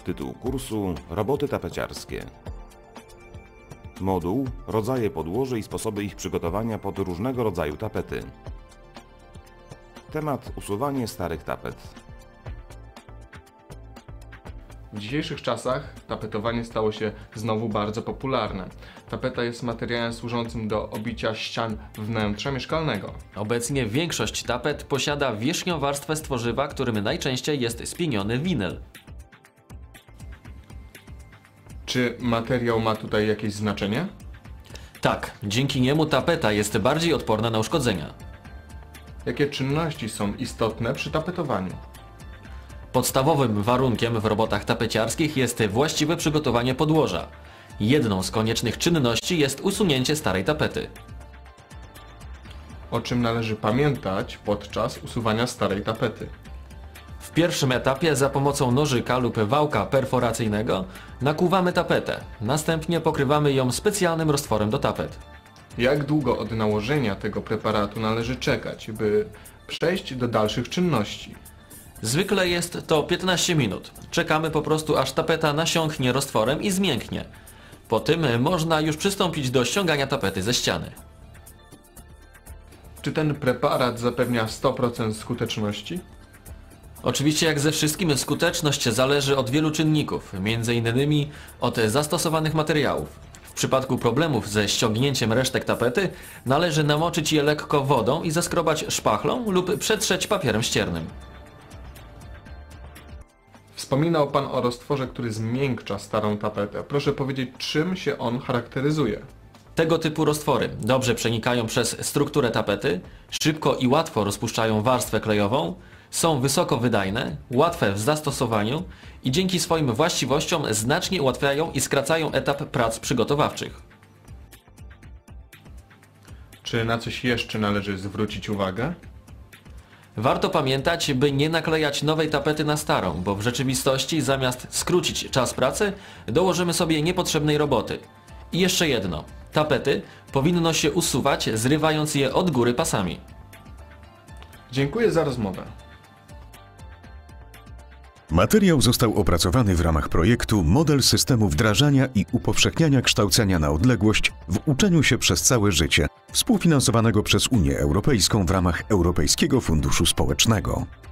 Tytuł kursu: Roboty tapeciarskie. Moduł: rodzaje podłoży i sposoby ich przygotowania pod różnego rodzaju tapety. Temat: usuwanie starych tapet. W dzisiejszych czasach tapetowanie stało się znowu bardzo popularne. Tapeta jest materiałem służącym do obicia ścian wnętrza mieszkalnego. Obecnie większość tapet posiada wierzchnią warstwę z tworzywa, którym najczęściej jest spieniony winyl. Czy materiał ma tutaj jakieś znaczenie? Tak, dzięki niemu tapeta jest bardziej odporna na uszkodzenia. Jakie czynności są istotne przy tapetowaniu? Podstawowym warunkiem w robotach tapeciarskich jest właściwe przygotowanie podłoża. Jedną z koniecznych czynności jest usunięcie starej tapety. O czym należy pamiętać podczas usuwania starej tapety? W pierwszym etapie za pomocą nożyka lub wałka perforacyjnego nakłuwamy tapetę. Następnie pokrywamy ją specjalnym roztworem do tapet. Jak długo od nałożenia tego preparatu należy czekać, by przejść do dalszych czynności? Zwykle jest to 15 minut. Czekamy po prostu, aż tapeta nasiąknie roztworem i zmięknie. Po tym można już przystąpić do ściągania tapety ze ściany. Czy ten preparat zapewnia 100% skuteczności? Oczywiście, jak ze wszystkim, skuteczność zależy od wielu czynników, m.in. od zastosowanych materiałów. W przypadku problemów ze ściągnięciem resztek tapety należy namoczyć je lekko wodą i zaskrobać szpachlą lub przetrzeć papierem ściernym. Wspominał Pan o roztworze, który zmiękcza starą tapetę. Proszę powiedzieć, czym się on charakteryzuje? Tego typu roztwory dobrze przenikają przez strukturę tapety, szybko i łatwo rozpuszczają warstwę klejową, są wysoko wydajne, łatwe w zastosowaniu i dzięki swoim właściwościom znacznie ułatwiają i skracają etap prac przygotowawczych. Czy na coś jeszcze należy zwrócić uwagę? Warto pamiętać, by nie naklejać nowej tapety na starą, bo w rzeczywistości zamiast skrócić czas pracy, dołożymy sobie niepotrzebnej roboty. I jeszcze jedno. Tapety powinno się usuwać, zrywając je od góry pasami. Dziękuję za rozmowę. Materiał został opracowany w ramach projektu Model systemu wdrażania i upowszechniania kształcenia na odległość w uczeniu się przez całe życie, współfinansowanego przez Unię Europejską w ramach Europejskiego Funduszu Społecznego.